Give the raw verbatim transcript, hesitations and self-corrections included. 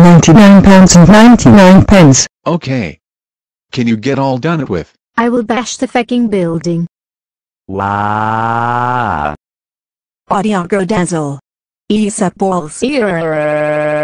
ninety-nine pounds and ninety-nine pence. Okay. Can you get all done it with? I will bash the fucking building. Wow. Audiago Dazzle. Ease up balls.